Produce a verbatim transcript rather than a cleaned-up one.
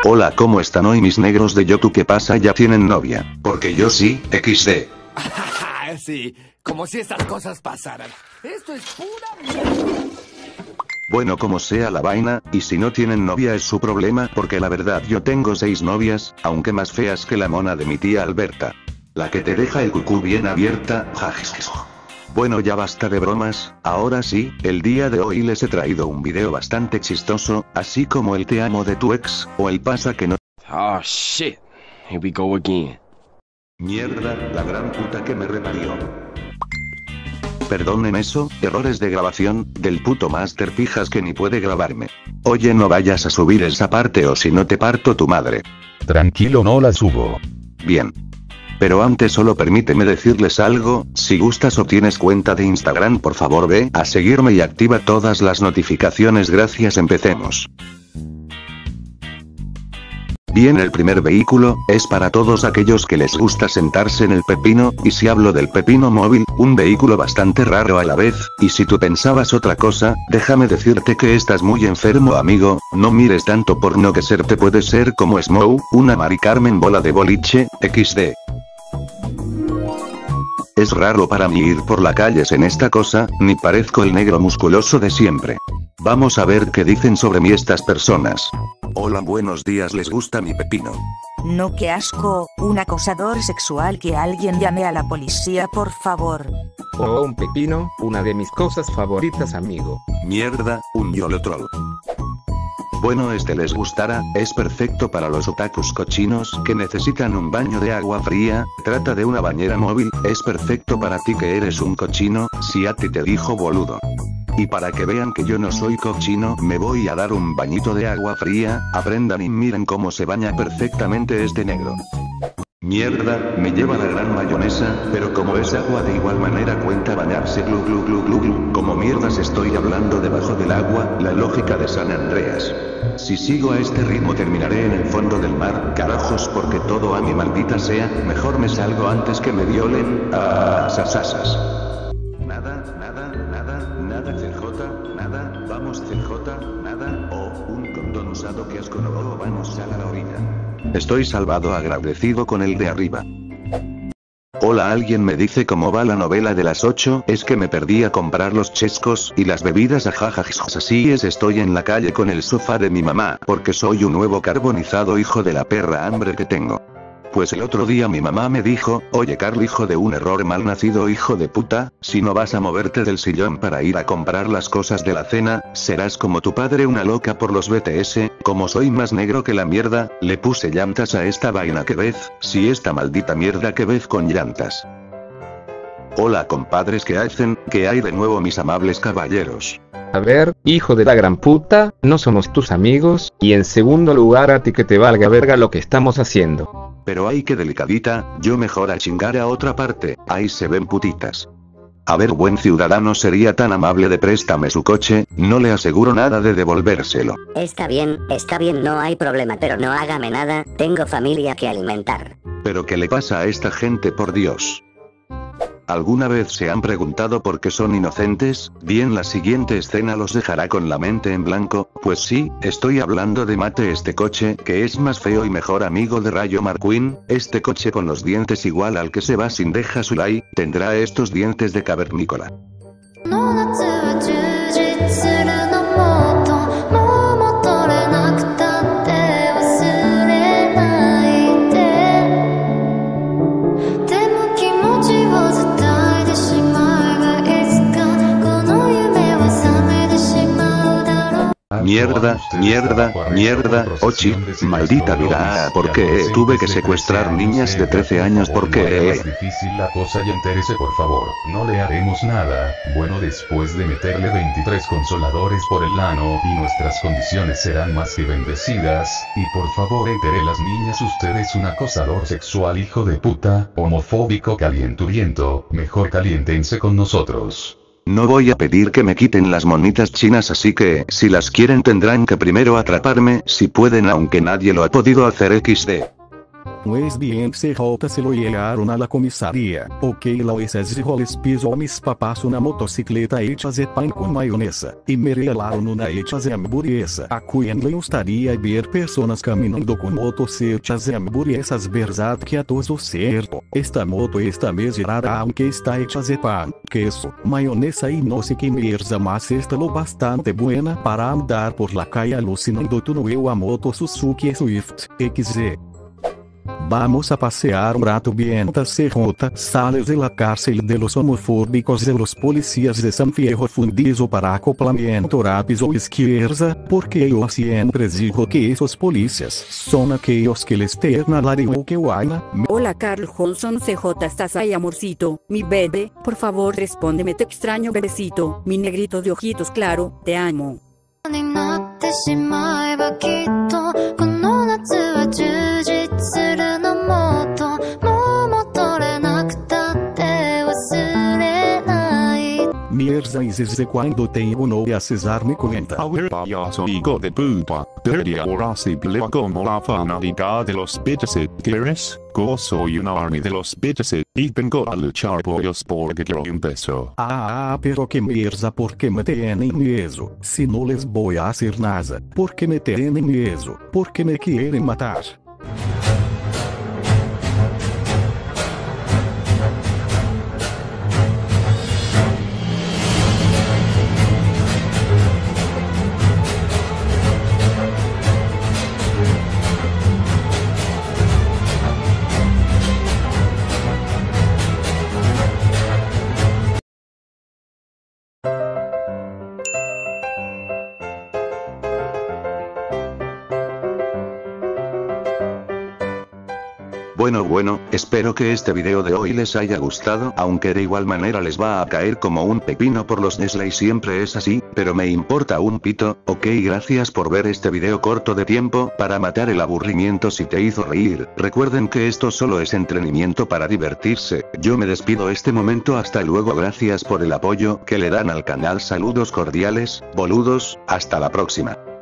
Hola, ¿cómo están hoy mis negros de YouTube? ¿Qué pasa? ¿Ya tienen novia? Porque yo sí, equis de. Sí, como si esas cosas pasaran. Esto es pura mierda. Bueno, como sea la vaina, y si no tienen novia es su problema, porque la verdad yo tengo seis novias, aunque más feas que la mona de mi tía Alberta. La que te deja el cucú bien abierta, jajaja. Bueno, ya basta de bromas, ahora sí, el día de hoy les he traído un video bastante chistoso, así como el te amo de tu ex, o el pasa que no. Oh shit, here we go again. Mierda, la gran puta que me reparió. Perdonen eso, errores de grabación, del puto Master Pijas que ni puede grabarme. Oye, no vayas a subir esa parte o si no te parto tu madre. Tranquilo, no la subo. Bien. Pero antes solo permíteme decirles algo, si gustas o tienes cuenta de Instagram por favor ve a seguirme y activa todas las notificaciones, gracias, empecemos. Bien, el primer vehículo, es para todos aquellos que les gusta sentarse en el pepino, y si hablo del pepino móvil, un vehículo bastante raro a la vez, y si tú pensabas otra cosa, déjame decirte que estás muy enfermo amigo, no mires tanto porno que ser te puede ser como Smough, una Mari Carmen bola de boliche, equis de. Es raro para mí ir por la calle en esta cosa, ni parezco el negro musculoso de siempre. Vamos a ver qué dicen sobre mí estas personas. Hola, buenos días, ¿les gusta mi pepino? No, qué asco, un acosador sexual, que alguien llame a la policía por favor. Oh, un pepino, una de mis cosas favoritas amigo. Mierda, un YOLO troll. Bueno, este les gustará, es perfecto para los otakus cochinos que necesitan un baño de agua fría, trata de una bañera móvil, es perfecto para ti que eres un cochino, si a ti te dijo boludo. Y para que vean que yo no soy cochino, me voy a dar un bañito de agua fría, aprendan y miren cómo se baña perfectamente este negro. Mierda, me lleva la gran mayonesa, pero como es agua de igual manera cuenta bañarse glu glu glu glu glu, como mierdas estoy hablando debajo del agua, la lógica de San Andreas. Si sigo a este ritmo terminaré en el fondo del mar, carajos, porque todo a mi maldita sea, mejor me salgo antes que me violen, ah, sasasas. Nada, nada, nada, nada C J, nada, vamos C J, nada, oh, un condón usado, que asco, no, oh, vamos a la orilla. Estoy salvado, agradecido con el de arriba. Hola, alguien me dice cómo va la novela de las ocho, es que me perdí a comprar los chescos y las bebidas, ajajajos, así es, estoy en la calle con el sofá de mi mamá, porque soy un nuevo carbonizado hijo de la perra hambre que tengo. Pues el otro día mi mamá me dijo, oye Carl, hijo de un error malnacido hijo de puta, si no vas a moverte del sillón para ir a comprar las cosas de la cena, serás como tu padre, una loca por los B T S, como soy más negro que la mierda, le puse llantas a esta vaina que ves, si esta maldita mierda que ves con llantas. Hola compadres, ¿qué hacen? ¿Qué hay de nuevo mis amables caballeros? A ver, hijo de la gran puta, no somos tus amigos, y en segundo lugar a ti que te valga verga lo que estamos haciendo. Pero ay, qué delicadita, yo mejor a chingar a otra parte, ahí se ven putitas. A ver, buen ciudadano, sería tan amable de préstame su coche, no le aseguro nada de devolvérselo. Está bien, está bien, no hay problema, pero no hágame nada, tengo familia que alimentar. Pero ¿qué le pasa a esta gente, por Dios? ¿Alguna vez se han preguntado por qué son inocentes? Bien, la siguiente escena los dejará con la mente en blanco, pues sí, estoy hablando de Mate, este coche, que es más feo y mejor amigo de Rayo McQueen, este coche con los dientes igual al que se va sin deja Sulai, tendrá estos dientes de cavernícola. Mierda, mierda, mierda, Ochi, maldita vida, ¿por qué tuve que secuestrar niñas de trece años? ¿Por qué? Es difícil la cosa y entérese por favor, no le haremos nada, bueno, después de meterle veintitrés consoladores por el ano, y nuestras condiciones serán más que bendecidas, y por favor entere las niñas, usted es un acosador sexual hijo de puta, homofóbico calienturiento, mejor caliéntense con nosotros. No voy a pedir que me quiten las monitas chinas, así que, si las quieren tendrán que primero atraparme, si pueden, aunque nadie lo ha podido hacer equis de. Pues bien, C J se lo llegaron a la comisaría. Ok, la esses roles pisou mis papás una motocicleta hecha de pan con mayonesa. Y me regalaron una hecha de hamburguesa. A quien le gustaría ver personas caminando con motos hechas de hamburguesas, verdad que a todo cierto. Esta moto está medio rara aunque está hecha de pan, queso, mayonesa y no sé qué mierda más, está lo bastante buena para andar por la calle alucinando tu nueva moto Suzuki Swift X Z. Vamos a pasear un rato mientras C J sale de la cárcel de los homofóbicos de los policías de San Fierro Fundizo para acoplamiento rápido izquierda, porque yo siempre digo que esos policías son aquellos que les terna la de que guayna. Hola Carl Johnson, C J, ¿estás ahí, amorcito? Mi bebé, por favor respóndeme, te extraño, bebecito, mi negrito de ojitos claro, te amo. Mierda, y desde cuando tengo novia, César me cuenta. A ver, payaso hijo de puta, desde ahora se pelea como la fanática de los Beatles, ¿quieres? Yo soy una army de los Beatles, y vengo a luchar por ellos porque quiero un beso. Ah, pero que mierda, porque me tienen miedo. Si no les voy a hacer nada, porque me tienen miedo, porque me quieren matar. Bueno bueno, espero que este video de hoy les haya gustado, aunque de igual manera les va a caer como un pepino por los Nestlé, siempre es así, pero me importa un pito. Ok, gracias por ver este video corto de tiempo para matar el aburrimiento. Si te hizo reír, recuerden que esto solo es entretenimiento para divertirse. Yo me despido este momento, hasta luego, gracias por el apoyo que le dan al canal, saludos cordiales, boludos, hasta la próxima.